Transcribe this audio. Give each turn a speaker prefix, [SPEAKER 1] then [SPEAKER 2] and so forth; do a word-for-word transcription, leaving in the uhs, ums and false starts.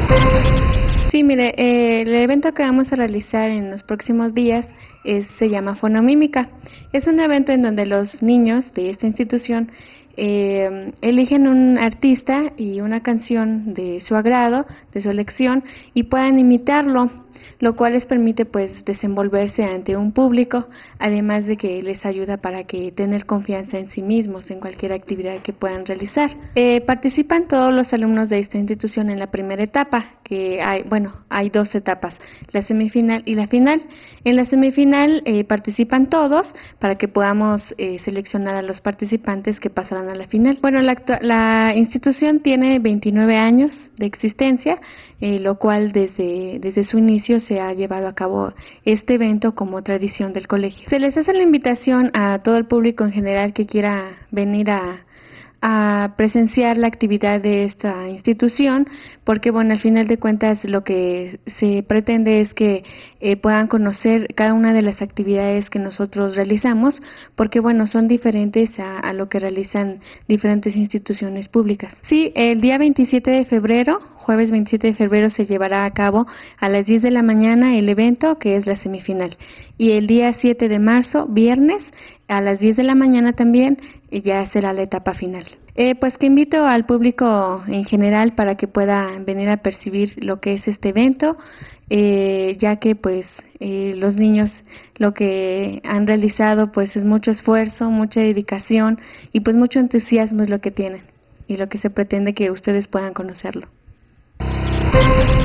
[SPEAKER 1] Sí, mire, eh, el evento que vamos a realizar en los próximos días es, se llama Fonomímica. Es un evento en donde los niños de esta institución eh, eligen un artista y una canción de su agrado, de su elección, y puedan imitarlo, lo cual les permite pues desenvolverse ante un público, además de que les ayuda para que tener confianza en sí mismos en cualquier actividad que puedan realizar. Eh, participan todos los alumnos de esta institución en la primera etapa, que hay, bueno, hay dos etapas, la semifinal y la final. En la semifinal eh, participan todos para que podamos eh, seleccionar a los participantes que pasarán a la final. Bueno, la, la institución tiene veintinueve años de existencia, eh, lo cual desde, desde su inicio se ha llevado a cabo este evento como tradición del colegio. Se les hace la invitación a todo el público en general que quiera venir a a presenciar la actividad de esta institución, porque bueno, al final de cuentas lo que se pretende es que eh, puedan conocer cada una de las actividades que nosotros realizamos, porque bueno, son diferentes a, a lo que realizan diferentes instituciones públicas. Sí, el día veintisiete de febrero, jueves veintisiete de febrero, se llevará a cabo a las diez de la mañana el evento, que es la semifinal, y el día siete de marzo, viernes, a las diez de la mañana también, ya será la etapa final. Eh, pues que invito al público en general para que pueda venir a percibir lo que es este evento, eh, ya que pues eh, los niños lo que han realizado pues es mucho esfuerzo, mucha dedicación y pues mucho entusiasmo es lo que tienen y lo que se pretende que ustedes puedan conocerlo.